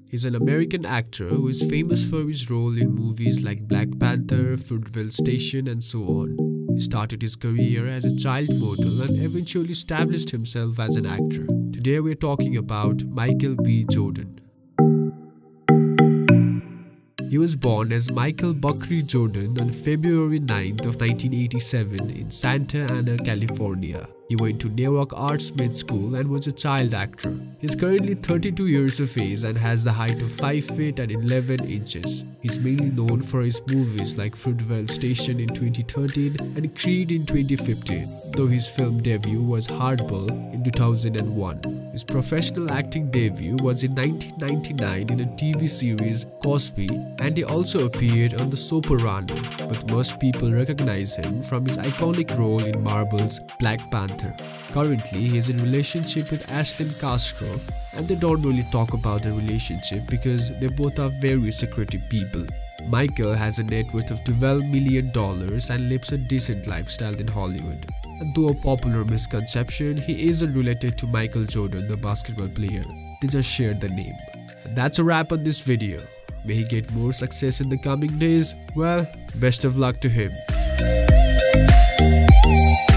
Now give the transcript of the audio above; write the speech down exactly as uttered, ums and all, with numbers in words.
is an American actor who is famous for his role in movies like Black Panther, Fruitvale Station, and so on. He started his career as a child model and eventually established himself as an actor. Today we're talking about Michael B. Jordan. He was born as Michael Buckley Jordan on February ninth of nineteen eighty-seven in Santa Ana, California. He went to New York Arts Mid School and was a child actor. He is currently thirty-two years of age and has the height of five feet and eleven inches. He is mainly known for his movies like Fruitvale Station in twenty thirteen and Creed in twenty fifteen, though his film debut was Hardball in two thousand one. His professional acting debut was in nineteen ninety-nine in a T V series Cosby, and he also appeared on The Soprano, but most people recognize him from his iconic role in Marvel's Black Panther. Currently, he is in a relationship with Ashlyn Castro, and they don't really talk about their relationship because they both are very secretive people. Michael has a net worth of twelve million dollars and lives a decent lifestyle in Hollywood. And though a popular misconception, he isn't related to Michael Jordan, the basketball player. They just shared the name. And that's a wrap on this video. May he get more success in the coming days. Well, best of luck to him.